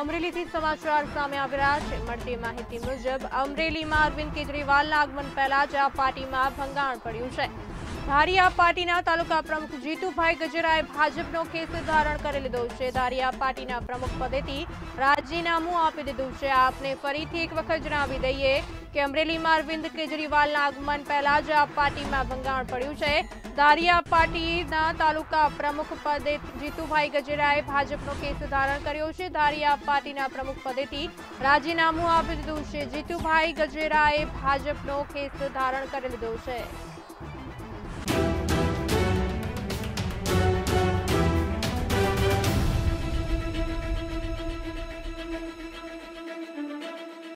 અમરેલીથી સમાચાર સામે આવી રહ્યા છે। મળતી માહિતી મુજબ અમરેલીમાં અરવિંદ કેજરીવાલના આગમન પહેલા જ આ પાર્ટીમાં ભંગાણ પડ્યું છે। ધારીયા પાર્ટીના તાલુકા પ્રમુખ જીતુભાઈ ગજેરાએ ભાજપનો કેસ ધારણ કરી લીધો છે। ધારીયા પાર્ટીના પ્રમુખ પદેથી રાજીનામું આપી દીધું છે। આપને ફરીથી એક વખત જણાવી દઈએ કે અમરેલીમાં અરવિંદ કેજરીવાલના આગમન પહેલા જ આ પાર્ટીમાં ભંગાણ પડ્યું છે। ધારીયા પાર્ટીના તાલુકા પ્રમુખ પદે જીતુભાઈ ગજેરાએ ભાજપનો કેસ ધારણ કર્યો છે। ધારીયા પાર્ટીના પ્રમુખ પદેથી રાજીનામું આપી દીધું છે। જીતુભાઈ ગજેરાએ ભાજપનો કેસ ધારણ કરી લીધો છે।